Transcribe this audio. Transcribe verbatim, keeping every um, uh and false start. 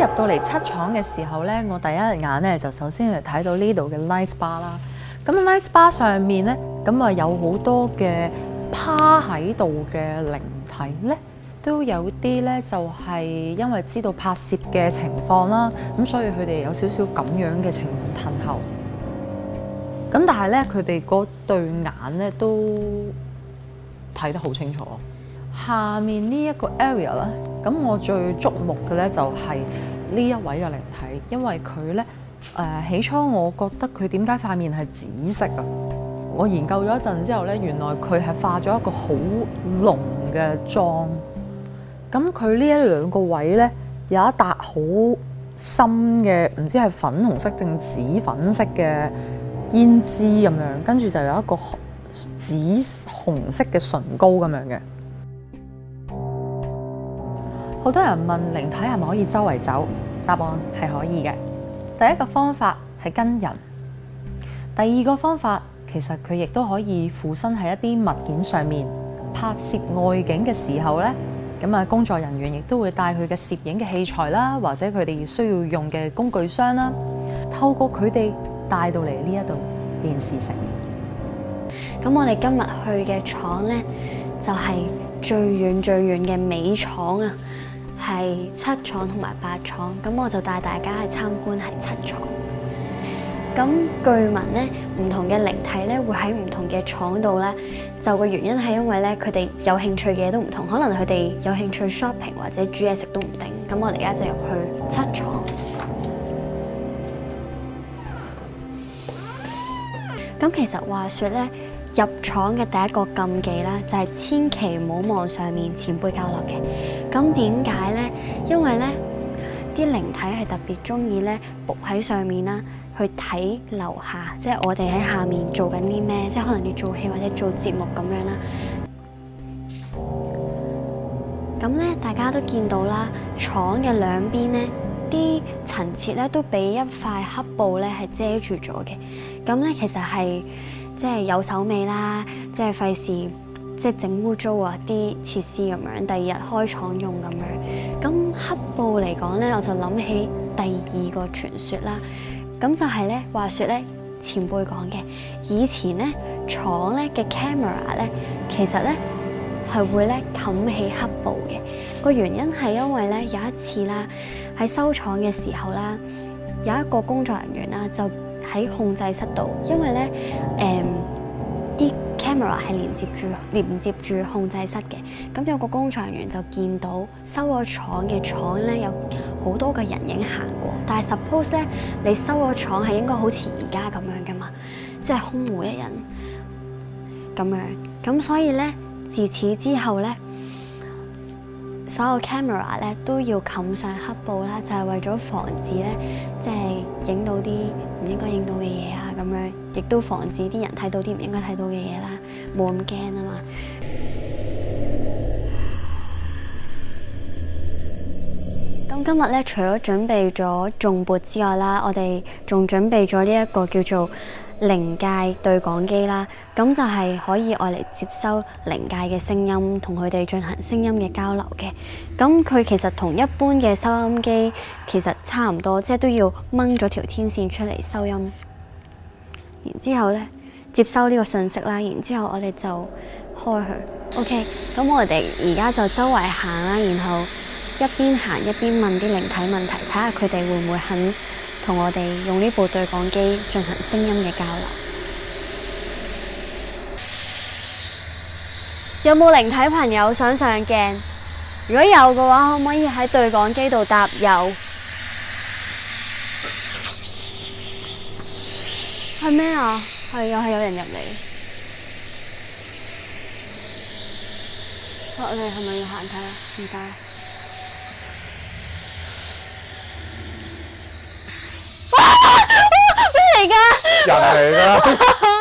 到嚟七廠嘅時候咧，我第一眼咧就首先係睇到呢度嘅 light bar 啦。咁 light bar 上面咧，咁啊有好多嘅趴喺度嘅靈體咧，都有啲咧就係因為知道拍攝嘅情況啦，咁所以佢哋有少少咁樣嘅情況褪後。咁但係咧，佢哋嗰對眼咧都睇得好清楚。下面呢一個 area 咧，咁我最觸目嘅咧就係呢一位嘅靈體，因為佢咧誒起初我覺得佢點解塊面係紫色啊？我研究咗一陣之後咧，原來佢係化咗一個好濃嘅妝。咁佢呢一兩個位咧有一笪好深嘅，唔知係粉紅色定紫粉色嘅胭脂咁樣，跟住就有一個紫紅色嘅唇膏咁樣嘅。好多人問靈體係咪可以周圍走？答案係可以嘅。第一個方法係跟人，第二個方法其實佢亦都可以附身喺一啲物件上面。拍攝外景嘅時候呢，咁啊工作人員亦都會帶佢嘅攝影嘅器材啦，或者佢哋需要用嘅工具箱啦，透過佢哋帶到嚟呢一度電視城。 咁我哋今日去嘅廠呢，就係最遠最遠嘅尾廠啊！係七廠同埋八廠，咁我就帶大家去參觀係七廠。咁據聞咧，唔同嘅靈體咧會喺唔同嘅廠度咧，就個原因係因為咧佢哋有興趣嘅嘢都唔同，可能佢哋有興趣 shopping 或者煮嘢食都唔定。咁我哋而家就入去七廠。咁其實話說咧，入廠嘅第一個禁忌咧，就係千祈唔好望上面前輩教落嘅。咁點解咧？因為咧啲靈體係特別中意咧伏喺上面啦，去睇樓下，即係我哋喺下面做緊啲咩，即係可能要做戲或者做節目咁樣啦。咁咧，大家都見到啦，廠嘅兩邊咧，啲陳設咧都俾一塊黑布咧係遮住咗嘅。咁咧其實係即係有手尾啦，即係費事。即係整污糟啊啲設施咁樣，第二日開廠用咁樣。咁黑布嚟講咧，我就諗起第二個傳說啦。咁就係咧，話說咧前輩講嘅，以前咧廠咧嘅 camera 咧，其實咧係會咧冚起黑布嘅。個原因係因為咧有一次啦，喺收廠嘅時候啦，有一個工作人員啦就喺控制室度，因為咧誒啲。嗯camera 係連接住連接住控制室嘅，咁有個工作人員就見到收咗廠嘅廠咧有好多個人影行過，但係 suppose 咧你收咗廠係應該好似而家咁樣噶嘛，即係空無一人咁樣，咁所以咧自此之後咧，所有 camera 咧都要冚上黑布啦，就係為咗防止咧即係影到啲唔應該影到嘅嘢啊，咁樣亦都防止啲人睇到啲唔應該睇到嘅嘢啦，冇咁驚啊嘛。咁今日咧，除咗準備咗頌缽之外啦，我哋仲準備咗呢一個叫做靈界對講機啦。咁就係可以愛嚟接收靈界嘅聲音，同佢哋進行聲音嘅交流嘅。咁佢其實同一般嘅收音機其實差唔多，即係都要掹咗條天線出嚟收音。然之後咧，接收呢個信息啦，然之後我哋就開佢。OK，咁我哋而家就周圍行啦，然後一邊行一邊問啲靈體問題，睇下佢哋會唔會肯同我哋用呢部對講機進行聲音嘅交流。有冇靈體朋友想上鏡？如果有嘅話，可唔可以喺對講機度答有？係咩啊？係又係有人入嚟。我哋係咪要行睇啊？唔使。咩嚟㗎？ 人嚟㗎。